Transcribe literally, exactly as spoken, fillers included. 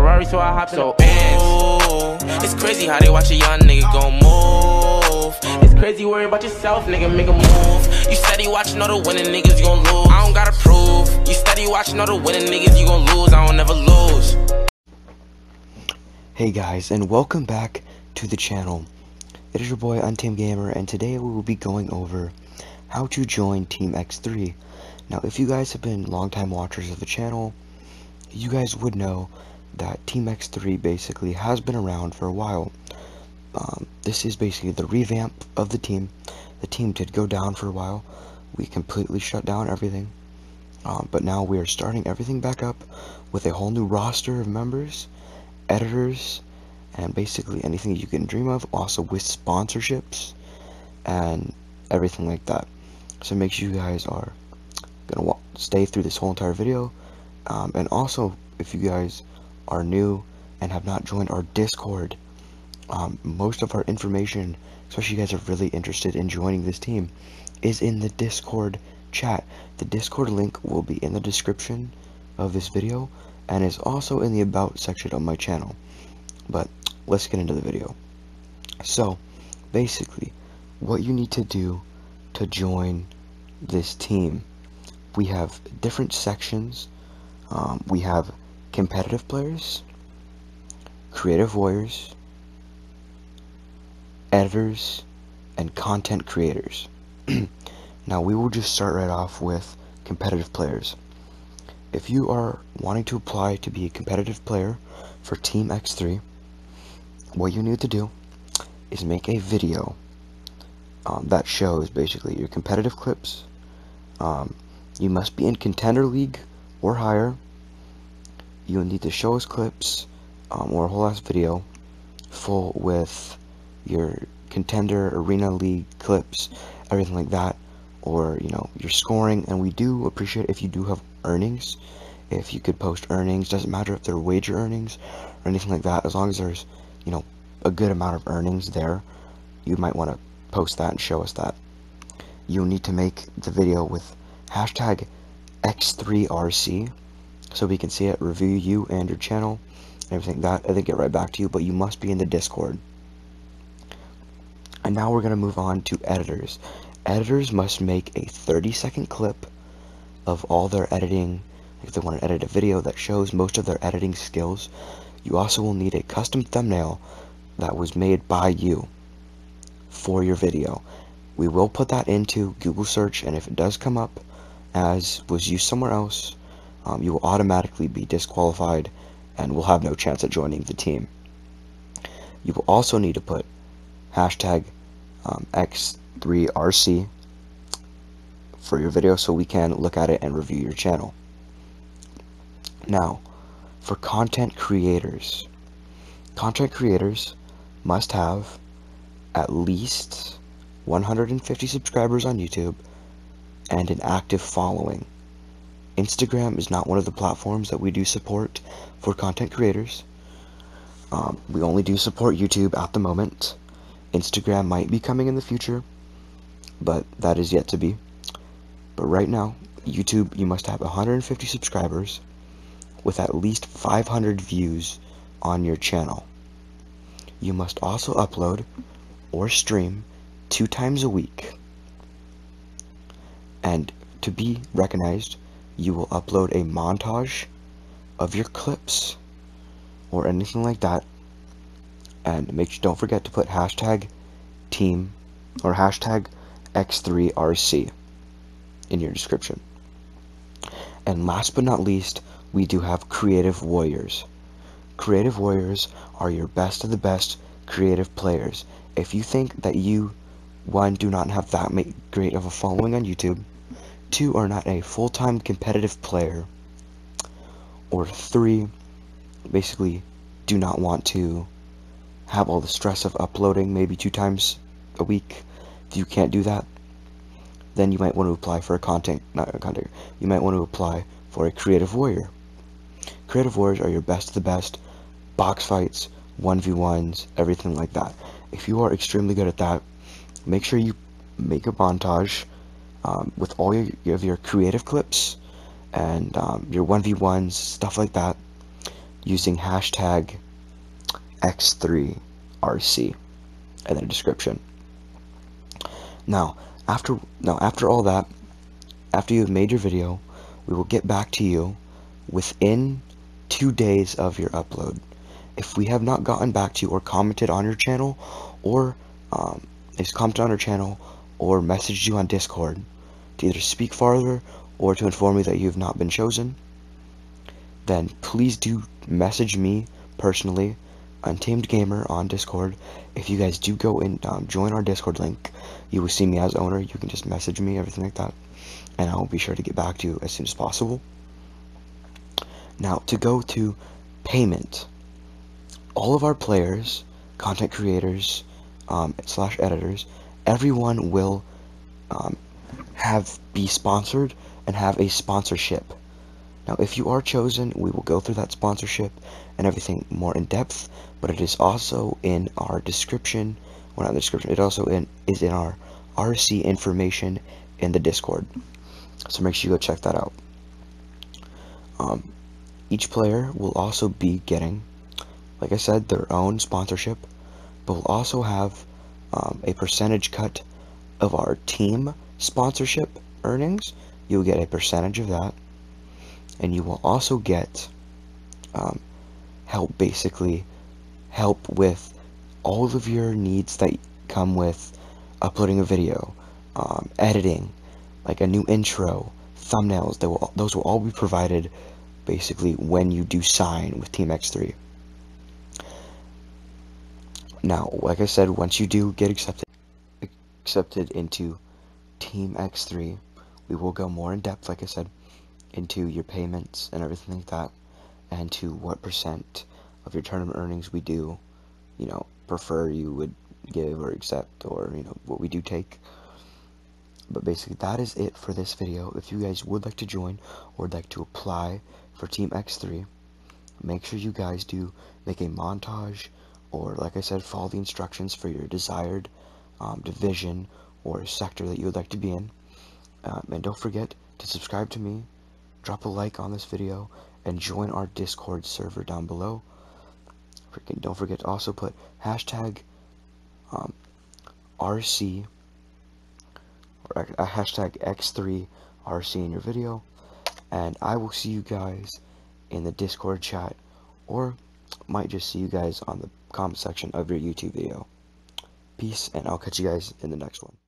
Ferrari, so I hop in so, the Benz. Ooh, it's crazy how they watch a young nigga gon' move. It's crazy worry about yourself, nigga, make a move. You steady watching all the winning niggas, you gon' lose. I don't gotta prove. You steady watching all the winning niggas, you gon' lose. I don't never lose. Hey guys, and welcome back to the channel. It is your boy Untamed Gamer, and today we will be going over how to join Team X three. Now, if you guys have been longtime watchers of the channel, you guys would know that Team X three basically has been around for a while. Um, this is basically the revamp of the team. The team did go down for a while. We completely shut down everything. Um, but now we are starting everything back up with a whole new roster of members, editors, and basically anything you can dream of, also with sponsorships and everything like that. So make sure you guys are gonna stay through this whole entire video. Um, and also, if you guys are new and have not joined our Discord, um, most of our information, especially you guys are really interested in joining this team, is in the Discord chat. The Discord link will be in the description of this video and is also in the about section of my channel. But let's get into the video. So basically, what you need to do to join this team, we have different sections. Um, we have competitive players, creative warriors, editors, and content creators. Now we will just start right off with competitive players. If you are wanting to apply to be a competitive player for Team X three, what you need to do is make a video um, that shows basically your competitive clips. Um, you must be in Contender League or higher. You'll need to show us clips um, or a whole ass video full with your Contender Arena League clips, everything like that, or you know, your scoring. And we do appreciate if you do have earnings. If you could post earnings, doesn't matter if they're wager earnings or anything like that, as long as there's, you know, a good amount of earnings there, you might want to post that and show us that. You'll need to make the video with hashtag X three R C so we can see it, review you and your channel, and everything like that, and then get right back to you. But you must be in the Discord. And now we're going to move on to editors. Editors must make a thirty second clip of all their editing. If they want to edit a video that shows most of their editing skills, you also will need a custom thumbnail that was made by you for your video. We will put that into Google search, and if it does come up as was used somewhere else, um, you will automatically be disqualified and will have no chance at joining the team. You will also need to put hashtag um, X three R C for your video so we can look at it and review your channel. Now, for content creators, content creators must have at least one hundred fifty subscribers on YouTube and an active following. Instagram is not one of the platforms that we do support for content creators. Um, we only do support YouTube at the moment. Instagram might be coming in the future, but that is yet to be. But right now, YouTube, you must have one hundred fifty subscribers with at least five hundred views on your channel. You must also upload or stream two times a week. And to be recognized, you will upload a montage of your clips or anything like that. And make sure, don't forget to put hashtag team or hashtag X three R C in your description. And last but not least, we do have creative warriors. Creative warriors are your best of the best creative players. If you think that you, one, do not have that great of a following on YouTube, two, are not a full-time competitive player, or three, basically do not want to have all the stress of uploading maybe two times a week, if you can't do that, then you might want to apply for a content, not a content, you might want to apply for a creative warrior. Creative warriors are your best of the best, box fights, one v ones, everything like that. If you are extremely good at that, make sure you make a montage um, with all your, of your creative clips and um, your one v ones, stuff like that. using hashtag X three R C in the description. Now, after now after all that, after you've made your video, we will get back to you within two days of your upload. If we have not gotten back to you or commented on your channel, or um, if commented on your channel or messaged you on Discord to either speak farther or to inform me that you have not been chosen, then please do message me personally, Untamed Gamer, on Discord. If you guys do go and um, join our Discord link, you will see me as owner. You can just message me, everything like that, and I will be sure to get back to you as soon as possible. Now, to go to payment, all of our players, content creators, um, slash editors, everyone will um, have be sponsored and have a sponsorship. Now, if you are chosen, we will go through that sponsorship and everything more in depth, but it is also in our description. Well, not in the description, it also in, is in our R C information in the Discord. So make sure you go check that out. Um, each player will also be getting, like I said, their own sponsorship, but we'll also have um, a percentage cut of our team sponsorship earnings. You'll get a percentage of that, and you will also get um, help, basically help with all of your needs that come with uploading a video, um, editing, like a new intro, thumbnails. They will, those will all be provided basically when you do sign with Team X three. Now, like I said, once you do get accepted accepted into Team X three, we will go more in depth, like I said, into your payments and everything like that, and to what percent of your tournament earnings we do, you know, prefer you would give or accept, or, you know, what we do take. But basically, that is it for this video. If you guys would like to join or would like to apply for Team X three, make sure you guys do make a montage, or, like I said, follow the instructions for your desired um, division or sector that you would like to be in. Um, and don't forget to subscribe to me, drop a like on this video, and join our Discord server down below. Freaking don't forget to also put hashtag um, R C or uh, hashtag X three R C in your video, and I will see you guys in the Discord chat, or might just see you guys on the comment section of your YouTube video. Peace, and I'll catch you guys in the next one.